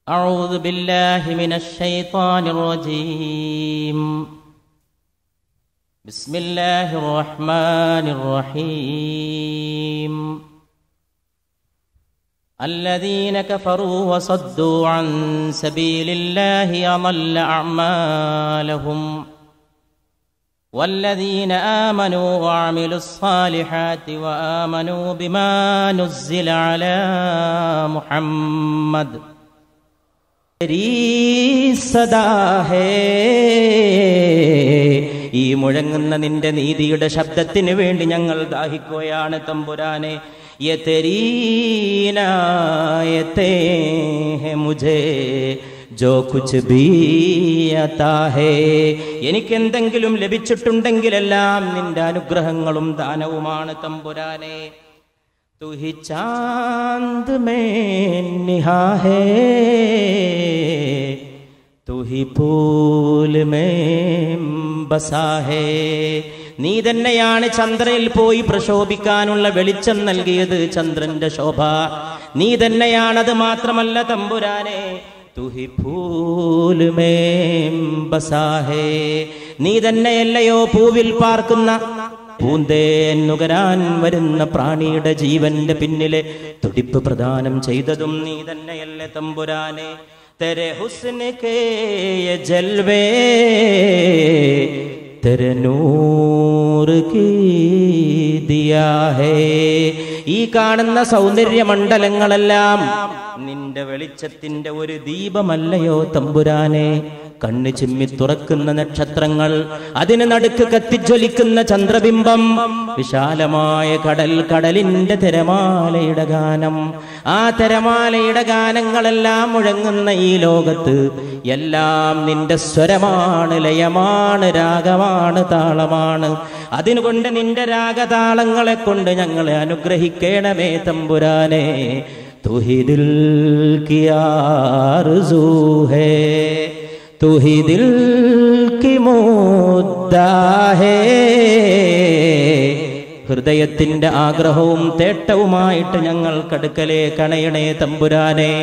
أعوذ بالله من الشيطان الرجيم. بسم الله الرحمن الرحيم. الذين كفروا وصدوا عن سبيل الله أضل أعمالهم والذين آمنوا وعملوا الصالحات وآمنوا بما نزل على محمد സദാ ഹേ. ഈ മുഴങ്ങുന്ന നിന്റെ നീതിയുടെ ശബ്ദത്തിന് വേണ്ടി ഞങ്ങൾ ദാഹിക്കുകയാണ് തമ്പുരാനെ. മുझे जो कुछ भी आता है. എനിക്കെന്തെങ്കിലും ലഭിച്ചിട്ടുണ്ടെങ്കിലെല്ലാം നിന്റെ അനുഗ്രഹങ്ങളും ദാനവുമാണ് തമ്പുരാനെ. तू ही चांद में निहा है, तू ही फूल में बसा है. നീ തന്നെയാണ് ചന്ദ്രനിൽ പോയി പ്രശോഭിക്കാനുള്ള വെളിച്ചം നൽകിയത്, ചന്ദ്രന്റെ ശോഭ നീ തന്നെയാണത്. മാത്രമല്ല തമ്പുരാനെ, तू ही फूल में बसा है. നീ തന്നെയല്ലയോ പൂവിൽ പാർക്കുന്ന പൂന്തേൻ നുകരാൻ വരുന്ന പ്രാണിയുടെ ജീവന്റെ പിന്നിലെ തുടിപ്പ് പ്രദാനം ചെയ്തതും നീ തന്നെയല്ലേ തമ്പുരാനെ. തെരെ ഹുസ്ന കേ യേ ജൽവേ തെരെ നൂർ കീ ദിയാ ഹേ. ഈ കാണുന്ന സൗന്ദര്യമണ്ഡലങ്ങളെല്ലാം നിന്റെ വെളിച്ചത്തിന്റെ ഒരു ദീപമല്ലയോ തമ്പുരാനെ. കണ്ണ് ചിമ്മി തുറക്കുന്ന നക്ഷത്രങ്ങൾ, അതിന് നടുക്ക് കത്തിജ്വലിക്കുന്ന ചന്ദ്രബിംബം, വിശാലമായ കടൽ, കടലിന്റെ തിരമാലയുടെ ഗാനം, ആ തിരമാലയുടെ ഗാനങ്ങളെല്ലാം മുഴങ്ങുന്ന ഈ ലോകത്ത് എല്ലാം നിന്റെ സ്വരമാണ്, ലയമാണ്, രാഗമാണ്, താളമാണ്. അതിനുകൊണ്ട് നിന്റെ രാഗതാളങ്ങളെ കൊണ്ട് ഞങ്ങളെ അനുഗ്രഹിക്കണമേ തമ്പുരാനെ. तू ही दिल की आरज़ू है, तू ही दिल की मुद्दा है. ഹൃദയത്തിന്റെ ആഗ്രഹവും തേട്ടവുമായിട്ട് ഞങ്ങൾ കടുക്കലേ കണയണേ തമ്പുരാനെ.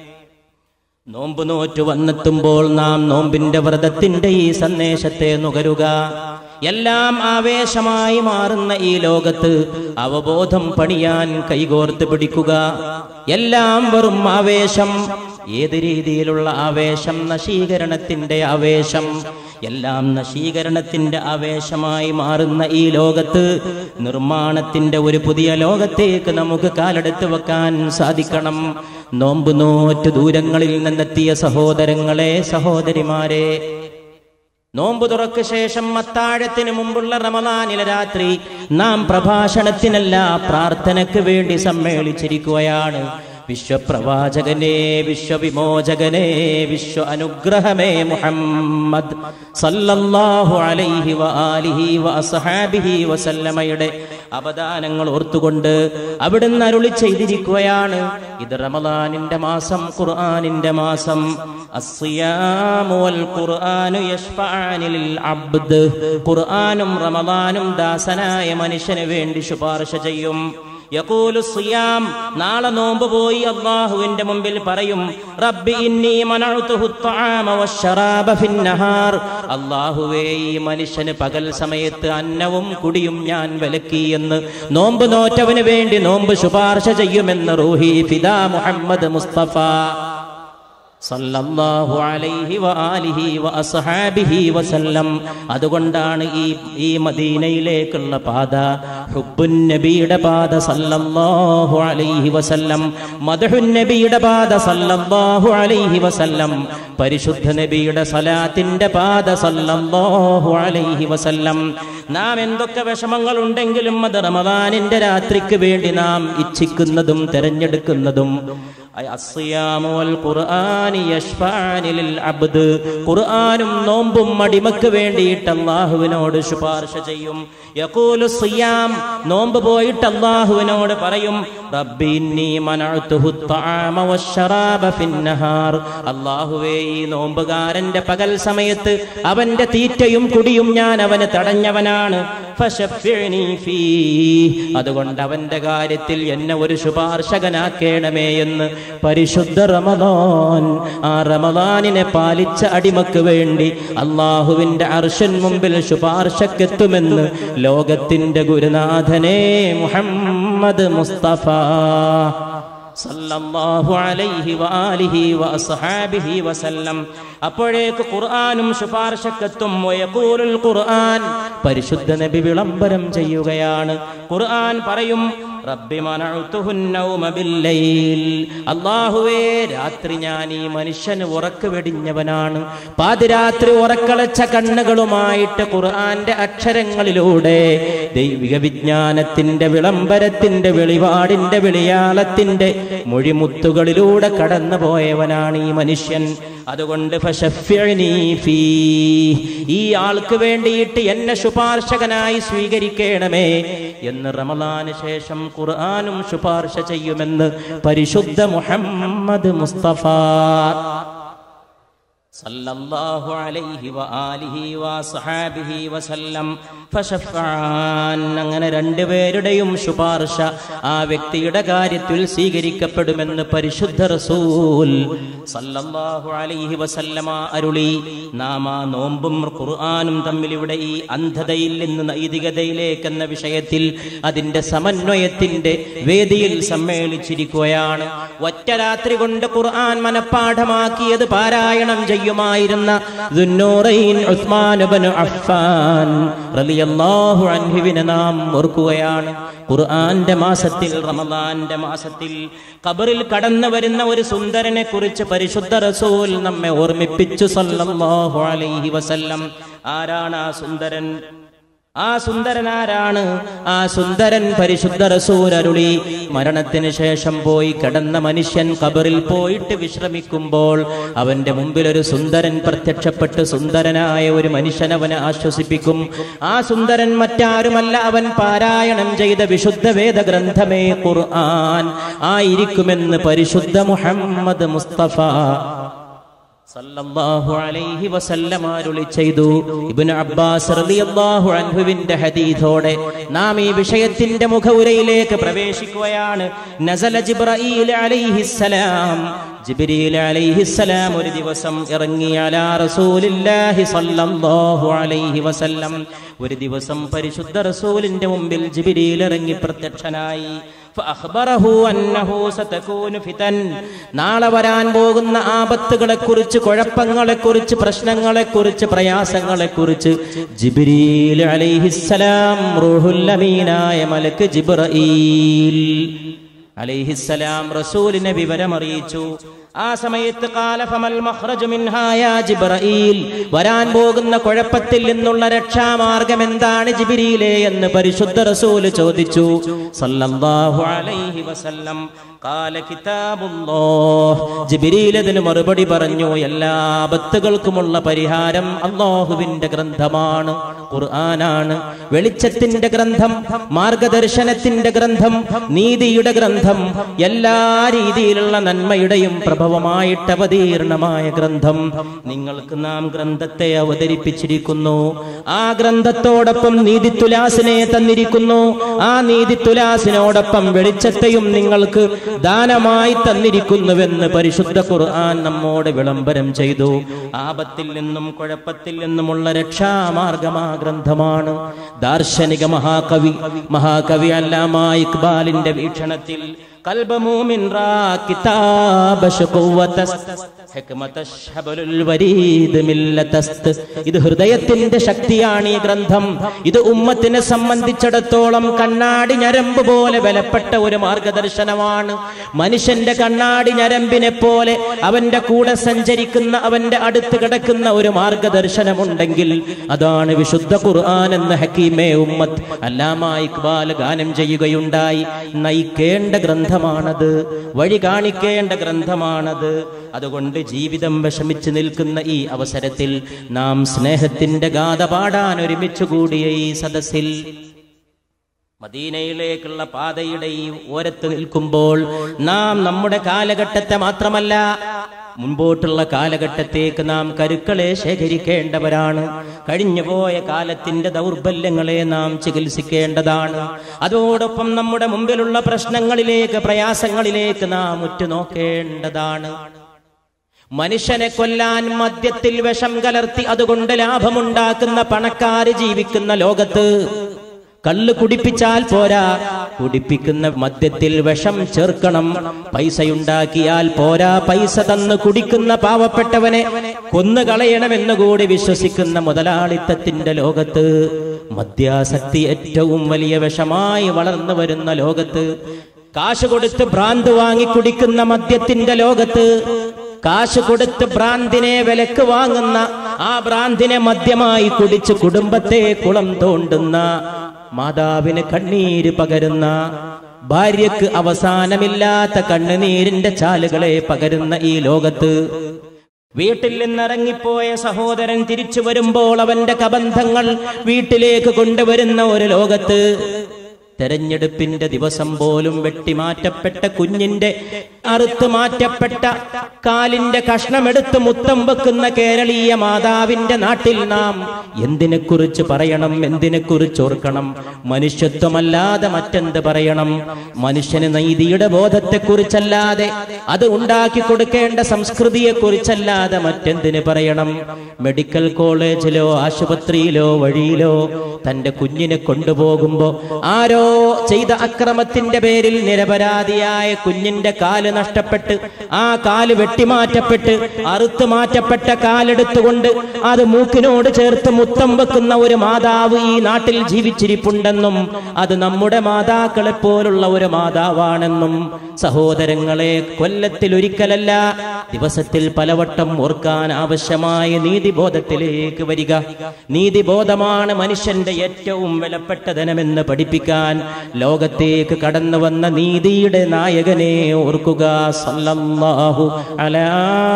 നോമ്പ് നോറ്റു വന്നെത്തുമ്പോൾ നാം നോമ്പിന്റെ വ്രതത്തിന്റെ ഈ സന്ദേശത്തെ നുകരുക. എല്ലാം ആവേശമായി മാറുന്ന ഈ ലോകത്ത് അവബോധം പണിയാൻ കൈകോർത്ത് പിടിക്കുക. എല്ലാം വെറും ആവേശം. ഏത് രീതിയിലുള്ള ആവേശം? നശീകരണത്തിന്റെ ആവേശം. എല്ലാം നശീകരണത്തിന്റെ ആവേശമായി മാറുന്ന ഈ ലോകത്ത് നിർമ്മാണത്തിന്റെ ഒരു പുതിയ ലോകത്തേക്ക് നമുക്ക് കാലെടുത്ത് വെക്കാൻ സാധിക്കണം. നോമ്പ് നോറ്റ് ദൂരങ്ങളിൽ നിന്നെത്തിയ സഹോദരങ്ങളെ, സഹോദരിമാരെ, നോമ്പ് തുറക്ക് ശേഷം അത്താഴത്തിന് മുമ്പുള്ള റമളാനിലെ രാത്രി നാം പ്രഭാഷണത്തിനല്ല, പ്രാർത്ഥനയ്ക്ക് വേണ്ടി സമ്മേളിച്ചിരിക്കുകയാണ്. വിശ്വപ്രവാചകനെ, വിശ്വവിമോചകനെ, വിശ്വ അനുഗ്രഹമേ മുഹമ്മദ് സല്ലല്ലാഹു അലൈഹി വആലിഹി വഅസ്ഹാബിഹി വസല്ലമയുടെ അവദാനങ്ങൾ ഓർത്തുകൊണ്ട് അവിടുന്ന് അരുളി ചെയ്തിരിക്കുകയാണ്. ഇത് റമളാനിന്റെ മാസം, ഖുർആനിന്റെ മാസം. അസ്സിയാമു വൽ ഖുർആനു യശ്ഫഅനി ലിൽ അബ്ദ്. ഖുർആനും റമളാനും ദാസനായ മനുഷ്യന് വേണ്ടി ശുപാർശ ചെയ്യും. യഖൂലു സിയാം, നാളെ നോമ്പ് പോയി അല്ലാഹുവിന്റെ മുമ്പിൽ പറയും, റബ്ബി ഇന്നി മനഅതുഹു അത്അമ വശറാബ ഫിന്നഹാർ. അല്ലാഹുവേ, ഈ മനുഷ്യന് പകൽ സമയത്ത് അന്നവും കുടിയും ഞാൻ വിലക്കി എന്ന് നോമ്പ് നോറ്റവന് വേണ്ടി നോമ്പ് ശുപാർശ ചെയ്യുമെന്ന് റൂഹി ഫിദാ മുഹമ്മദ് മുസ്തഫ സല്ലല്ലാഹു അലൈഹി വആലിഹി വഅസ്ഹാബിഹി വസല്ലം. അതുകൊണ്ടാണ് ഈ മദീനയിലേക്കുള്ള പാത ഹുബ്ബുൻ നബിയുടെ പാത സല്ലല്ലാഹു അലൈഹി വസല്ലം, മദ്ഹുൻ നബിയുടെ പാത സല്ലല്ലാഹു അലൈഹി വസല്ലം, പരിശുദ്ധ നബിയുടെ സലാത്തിന്റെ പാത സല്ലല്ലാഹു അലൈഹി വസല്ലം. നാം എന്തൊക്കെ വിഷമങ്ങൾ ഉണ്ടെങ്കിലും അത് റമളാനിന്റെ രാത്രിക്ക് വേണ്ടി നാം ഇച്ഛിക്കുന്നതും തെരഞ്ഞെടുക്കുന്നതും ഖുർആനും നോമ്പും അടിമക്ക് വേണ്ടിയിട്ട് അല്ലാഹുവിനോട് ശുപാർശ ചെയ്യും. യഖൂലു സിയാം, നോമ്പ് പോയിട്ട് അല്ലാഹുവിനോട് പറയും, റബ്ബി ഇന്നി മനഅതുഹു അത്അമ വശറാബ ഫിന്നഹാർ. അല്ലാഹുവേ, ഈ നോമ്പുകാരന്റെ പകൽ സമയത്ത് അവന്റെ തീറ്റയും കുടിയും ഞാൻ അവന് തടഞ്ഞവനാണ്. ഫശഫിഅനി ഫീ, അതുകൊണ്ട് അവന്റെ കാര്യത്തിൽ എന്നെ ഒരു ശുപാർശകനാക്കേണമേ എന്ന് പരിശുദ്ധ റമദാൻ. ആ റമദാനിനെ പാലിച്ച അടിമക്ക് വേണ്ടി അല്ലാഹുവിന്റെ അർശിൻ മുമ്പിൽ ശുപാർശക്കെത്തുമെന്ന് ലോകത്തിന്റെ ഗുരുനാഥനെ മുഹമ്മദ് മുസ്തഫ സല്ലല്ലാഹു അലൈഹി വആലിഹി വഅസ്ഹാബിഹി വസല്ലം. അപ്പോഴേക്ക് ഖുർആനും ശുപാർശക്കെത്തും. വയഖൂലുൽ ഖുർആൻ, പരിശുദ്ധ നബി വിളംബരം ചെയ്യുകയാണ്. ഖുർആൻ പറയും, റബ്ബി മനഅതുഹുൻ നൗമ ബില്ലൈൽ, അല്ലാഹുവേ രാത്രി ഞാൻ ഈ മനുഷ്യന് ഉറക്ക് വെടിഞ്ഞവനാണ്. പാതിരാത്രി ഉറക്കളച്ച കണ്ണുകളുമായിട്ട് ഖുർആന്റെ അക്ഷരങ്ങളിലൂടെ ദൈവിക വിജ്ഞാനത്തിന്റെ വിളംബരത്തിന്റെ വെളിപാടിന്റെ വെളിയാളത്തിന്റെ മൊഴിമുത്തുകളിലൂടെ കടന്നുപോയവനാണ് ഈ മനുഷ്യൻ. അതുകൊണ്ട് ഫശഫിഅനി ഫീ, ഈ ആൾക്ക് വേണ്ടിയിട്ട് എന്നെ ശുപാർശകനായി സ്വീകരിക്കണമേ എന്ന് റമളാന് ശേഷം ഖുർആനും ശുപാർശ ചെയ്യുമെന്ന് പരിശുദ്ധ മുഹമ്മദ് മുസ്തഫ സല്ലല്ലാഹു അലൈഹി വആലിഹി വസഹബിഹി വസല്ലം. ഫശഫഅൻ, അങ്ങനെ രണ്ടുപേരുടെയും ശുപാർശ ആ വ്യക്തിയുടെ കാര്യത്തിൽ സ്വീകരിക്കപ്പെടുമെന്ന് പരിശുദ്ധ റസൂൽ സല്ലല്ലാഹു അലൈഹി വസല്ലമ അരുളി. നാം ആ നോമ്പും ഖുർആനും തമ്മിൽ ഇവിടെ ഈ അന്ധതയിൽ നിന്ന് നൈതികതയിലേക്ക് എന്ന വിഷയത്തിൽ അതിന്റെ സമന്വയത്തിന്റെ വേദിയിൽ സമ്മേളിച്ചിരിക്കുകയാണ്. ഒറ്റ രാത്രി കൊണ്ട് ഖുർആൻ മനഃപ്പാഠമാക്കിയത് പാരായണം ചെയ്യുമായിരുന്ന ദുന്നൂറൈൻ ഉസ്മാൻ ഇബ്നു അഫ്ഫാൻ റളിയല്ലാഹു അൻഹുവിനെ നാം ഓർക്കുകയാണ്. ഖുർആന്റെ മാസത്തിൽ, റമദാന്റെ മാസത്തിൽ ഖബറിൽ കടന്നു വരുന്ന ഒരു സുന്ദരനെ കുറിച്ച് പരിശുദ്ധ റസൂൽ നമ്മെ ഓർമ്മിപ്പിച്ചു സല്ലല്ലാഹു അലൈഹി വസല്ലം. ആരാണ് ആ സുന്ദരൻ? ആ സുന്ദരൻ ആരാണ്? ആ സുന്ദരൻ പരിശുദ്ധ റസൂൽ അരുളി, മരണത്തിന് ശേഷം പോയി കിടന്ന മനുഷ്യൻ ഖബറിൽ പോയിട്ട് വിശ്രമിക്കുമ്പോൾ അവന്റെ മുമ്പിൽ ഒരു സുന്ദരൻ പ്രത്യക്ഷപ്പെട്ട് സുന്ദരനായ ഒരു മനുഷ്യൻ അവനെ ആശ്വസിപ്പിക്കും. ആ സുന്ദരൻ മറ്റാരുമല്ല, അവൻ പാരായണം ചെയ്ത വിശുദ്ധ വേദഗ്രന്ഥമേ ഖുർആൻ ആയിരിക്കുമെന്ന് പരിശുദ്ധ മുഹമ്മദ് മുസ്തഫ സല്ലല്ലാഹു അലൈഹി വസല്ലം അരുളി ചെയ്തു. ഇബ്നു അബ്ബാസ് റളിയല്ലാഹു അൻഹുവിന്റെ ഹദീസോടെ നാം ഈ വിഷയത്തിന്റെ മുഖവുരയിലേക്ക് പ്രവേശിക്കുകയാണ്. നസല ജിബ്രീൽ അലൈഹിസ്സലാം, ജിബ്രീൽ അലൈഹിസ്സലാം ഒരു ദിവസം ഇറങ്ങി അലാ റസൂലില്ലാഹി സല്ലല്ലാഹു അലൈഹി വസല്ലം. ഒരു ദിവസം പരിശുദ്ധ റസൂലിന്റെ മുമ്പിൽ ജിബ്രീൽ ഇറങ്ങി പ്രത്യക്ഷനായി. ഫഅഖ്ബറഹു അന്നഹു സതകൂനു ഫിതൻ, നാളെ വരാൻ പോകുന്ന ആപത്തുകളെക്കുറിച്ച്, കുഴപ്പങ്ങളെക്കുറിച്ച്, പ്രശ്നങ്ങളെക്കുറിച്ച്, പ്രയാസങ്ങളെക്കുറിച്ച് ജിബ്രീൽ അലൈഹിസ്സലാം റൂഹുൽ അമീനായ മലക്ക് ജിബ്രീൽ അലൈഹിസ്സലാം റസൂലിനെ വിവരമറിയിച്ചു. ആ സമയത്ത് ഖാല ഫമൽ മഖ്റജു മിൻഹാ യാ ജിബ്രീൽ, വരാൻ പോകുന്ന കുഴപ്പത്തിൽ നിന്നുള്ള രക്ഷാമാർഗം എന്താണ് ജിബ്രീലേ എന്ന് പരിശുദ്ധ റസൂൽ ചോദിച്ചു സല്ലല്ലാഹു അലൈഹി വസല്ലം. ഖാല കിതാബുല്ലാഹ്, ജിബ്രീൽ അതിന് മറുപടി പറഞ്ഞു, എല്ലാ ആപത്തുകൾക്കുമുള്ള പരിഹാരം അല്ലാഹുവിന്റെ ഗ്രന്ഥമാണ്, ഖുർആനാണ്. വെളിച്ചത്തിന്റെ ഗ്രന്ഥം, മാർഗദർശനത്തിന്റെ ഗ്രന്ഥം, നീതിയുടെ ഗ്രന്ഥം, എല്ലാ രീതിയിലുള്ള നന്മയുടെയും പ്രഭവമായിട്ട് അവതീർണമായ ഗ്രന്ഥം. നിങ്ങൾക്ക് നാം ഗ്രന്ഥത്തെ അവതരിപ്പിച്ചിരിക്കുന്നു. ആ ഗ്രന്ഥത്തോടൊപ്പം നീതിത്തുലാസിനെ തന്നിരിക്കുന്നു. ആ നീതിത്തുലാസിനോടൊപ്പം വെളിച്ചത്തെയും നിങ്ങൾക്ക് ദാനമായി തന്നിരിക്കുന്നുവെന്ന് പരിശുദ്ധ ഖുർആൻ നമ്മോട് വിളംബരം ചെയ്തു. ആപത്തിൽ നിന്നും കുഴപ്പത്തിൽ നിന്നുമുള്ള രക്ഷാമാർഗമാ ഗ്രന്ഥമാണ്. ദാർശനിക മഹാകവി അല്ലാമാ ഇഖ്ബാലിന്റെ വീക്ഷണത്തിൽ ഖൽബ മൂമിൻ റാ കിതാബ ശഖവതസ് ഹിക്മതശ് ഹബലുൽ വരീദ് മില്ലതസ്. ഇത് ഹൃദയത്തിന്റെ ശക്തിയാണ് ഈ ഗ്രന്ഥം. ഇത് ഉമ്മത്തിനെ സംബന്ധിച്ചിടത്തോളം കണ്ണാടി ഞരമ്പ് പോലെ വിലപ്പെട്ട ഒരു മാർഗദർശനമാണ്. മനുഷ്യന്റെ കണ്ണാടി ഞരമ്പിനെ പോലെ അവന്റെ കൂടെ സഞ്ചരിക്കുന്ന, അവന്റെ അടുത്ത് കിടക്കുന്ന ഒരു മാർഗദർശനമുണ്ടെങ്കിൽ അതാണ് വിശുദ്ധ ഖുർആൻ എന്ന് ഹക്കീമേ ഉമ്മത്ത് അല്ലാമാ ഇഖ്ബാൽ ഗാനം ചെയ്യുകയുണ്ടായി. നയിക്കേണ്ട ഗ്രന്ഥമാണത്, വഴി കാണിക്കേണ്ട ഗ്രന്ഥമാണത്. അതുകൊണ്ട് ജീവിതം വിഷമിച്ച് നിൽക്കുന്ന ഈ അവസരത്തിൽ നാം സ്നേഹത്തിന്റെ ഗാഥ പാടാൻ ഒരുമിച്ച് കൂടിയ ഈ സദസ്സിൽ മദീനയിലേക്കുള്ള പാതയുടെ ഈ ഓരത്ത് നിൽക്കുമ്പോൾ നാം നമ്മുടെ കാലഘട്ടത്തെ മാത്രമല്ല മുൻപോട്ടുള്ള കാലഘട്ടത്തേക്ക് നാം കരുക്കളെ ശേഖരിക്കേണ്ടവരാണ്. കഴിഞ്ഞുപോയ കാലത്തിന്റെ ദൗർബല്യങ്ങളെ നാം ചികിത്സിക്കേണ്ടതാണ്. അതോടൊപ്പം നമ്മുടെ മുമ്പിലുള്ള പ്രശ്നങ്ങളിലേക്ക്, പ്രയാസങ്ങളിലേക്ക് നാം ഉറ്റുനോക്കേണ്ടതാണ്. മനുഷ്യനെ കൊല്ലാൻ മദ്യത്തിൽ വിഷം കലർത്തി അതുകൊണ്ട് ലാഭമുണ്ടാക്കുന്ന പണക്കാര് ജീവിക്കുന്ന ലോകത്ത് കള്ള് കുടിപ്പിച്ചാൽ പോരാ, കുടിപ്പിക്കുന്ന മദ്യത്തിൽ വിഷം ചേർക്കണം. പൈസയുണ്ടാക്കിയാൽ പോരാ, പൈസ തന്ന് കുടിക്കുന്ന പാവപ്പെട്ടവനെ കൊന്നുകളയണമെന്ന് കൂടി വിശ്വസിക്കുന്ന മുതലാളിത്തത്തിന്റെ ലോകത്ത്, മദ്യാസക്തി ഏറ്റവും വലിയ വിഷമായി വളർന്നു വരുന്ന ലോകത്ത്, കാശ് കൊടുത്ത് ഭ്രാന്ത് വാങ്ങി കുടിക്കുന്ന മദ്യത്തിന്റെ ലോകത്ത്, കാശ് കൊടുത്ത് ഭ്രാന്തിനെ വിലക്ക് വാങ്ങുന്ന, ആ ഭ്രാന്തിനെ മദ്യമായി കുടിച്ച് കുടുംബത്തെ കുളം തോണ്ടുന്ന, മാതാവിന് കണ്ണീര് പകരുന്ന, ഭാര്യക്ക് അവസാനമില്ലാത്ത കണ്ണുനീരിന്റെ ചാലുകളെ പകരുന്ന ഈ ലോകത്ത്, വീട്ടിൽ നിന്നിറങ്ങിപ്പോയ സഹോദരൻ തിരിച്ചു വരുമ്പോൾ അവന്റെ കബന്ധങ്ങൾ വീട്ടിലേക്ക് കൊണ്ടുവരുന്ന ഒരു ലോകത്ത്, തെരഞ്ഞെടുപ്പിന്റെ ദിവസം പോലും വെട്ടിമാറ്റപ്പെട്ട കുഞ്ഞിന്റെ അറുത്തു മാറ്റപ്പെട്ട കാലിന്റെ കഷ്ണമെടുത്ത് മുത്തം വെക്കുന്ന കേരളീയ മാതാവിന്റെ നാട്ടിൽ നാം എന്തിനെക്കുറിച്ച് പറയണം, എന്തിനെക്കുറിച്ച് ഓർക്കണം? മനുഷ്യത്വമല്ലാതെ മറ്റെന്ത് പറയണം? മനുഷ്യന് നീതിയുടെ ബോധത്തെക്കുറിച്ചല്ലാതെ, അത് ഉണ്ടാക്കി കൊടുക്കേണ്ട സംസ്കൃതിയെക്കുറിച്ചല്ലാതെ മറ്റെന്തിന് പറയണം? മെഡിക്കൽ കോളേജിലോ ആശുപത്രിയിലോ വഴിയിലോ തന്റെ കുഞ്ഞിനെ കൊണ്ടുപോകുമ്പോ ആരോ ചെയ്ത അക്രമത്തിന്റെ പേരിൽ നിരപരാധിയായ കുഞ്ഞിന്റെ കാല് നഷ്ടപ്പെട്ട്, ആ കാല് വെട്ടിമാറ്റപ്പെട്ട്, അറുത്തു മാറ്റപ്പെട്ട കാലെടുത്തുകൊണ്ട് അത് മൂക്കിനോട് ചേർത്ത് മുത്തം വെക്കുന്ന ഒരു മാതാവ് ഈ നാട്ടിൽ ജീവിച്ചിരിപ്പുണ്ടെന്നും അത് നമ്മുടെ മാതാക്കളെ പോലുള്ള ഒരു മാതാവാണെന്നും സഹോദരങ്ങളെ, കൊല്ലത്തിൽ ഒരിക്കലല്ല, ദിവസത്തിൽ പലവട്ടം ഓർക്കാൻ ആവശ്യമായ നീതിബോധത്തിലേക്ക് വരിക. നീതിബോധമാണ് മനുഷ്യന്റെ ഏറ്റവും വിലപ്പെട്ട ധനമെന്ന് പഠിപ്പിക്കാൻ ലോകത്തേക്ക് കടന്നു വന്ന നീതിയുടെ നായകനെ ഓർക്കുക. സല്ലല്ലാഹു അലാ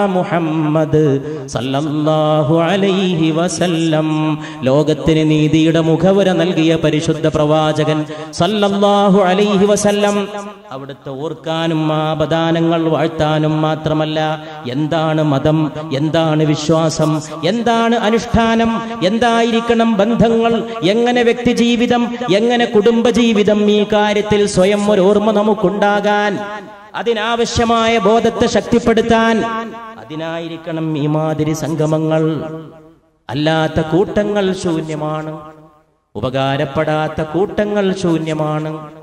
മുഹമ്മദ് സല്ലല്ലാഹു അലൈഹി വസല്ലം. ലോകത്തിന് നീതിയുടെ മുഖവുര നൽകിയ പരിശുദ്ധ പ്രവാചകൻ സല്ലല്ലാഹു അലൈഹി വസല്ലം. അവിടുത്തെ ഓർക്കാനും ആപദാനങ്ങൾ വാഴ്ത്താനും മാത്രമല്ല, എന്താണ് മതം, എന്താണ് വിശ്വാസം, എന്താണ് അനുഷ്ഠാനം, എന്തായിരിക്കണം ബന്ധങ്ങൾ, എങ്ങനെ വ്യക്തി ജീവിതം, എങ്ങനെ കുടുംബജീവിതം, ഈ കാര്യത്തിൽ സ്വയം ഒരു ഓർമ്മ നമുക്കുണ്ടാകാൻ, അതിനാവശ്യമായ ബോധത്തെ ശക്തിപ്പെടുത്താൻ, അതിനായിരിക്കണം ഈ മാതിരി സംഗമങ്ങൾ. അല്ലാത്ത കൂട്ടങ്ങൾ ശൂന്യമാണ്, ഉപകാരപ്പെടാത്ത കൂട്ടങ്ങൾ ശൂന്യമാണ്.